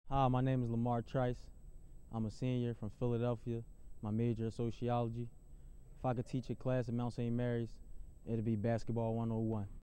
Hi, my name is Lamar Trice. I'm a senior from Philadelphia. My major is sociology. If I could teach a class at Mount St. Mary's, it'd be basketball 101.